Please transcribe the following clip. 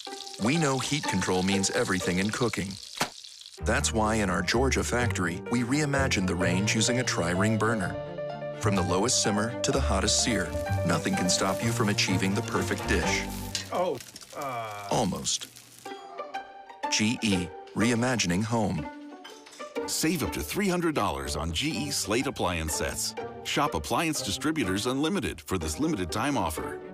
We know heat control means everything in cooking. That's why in our Georgia factory, we reimagined the range using a tri-ring burner. From the lowest simmer to the hottest sear, nothing can stop you from achieving the perfect dish. Almost. GE, reimagining home. Save up to $300 on GE Slate appliance sets. Shop Appliance Distributors Unlimited for this limited time offer.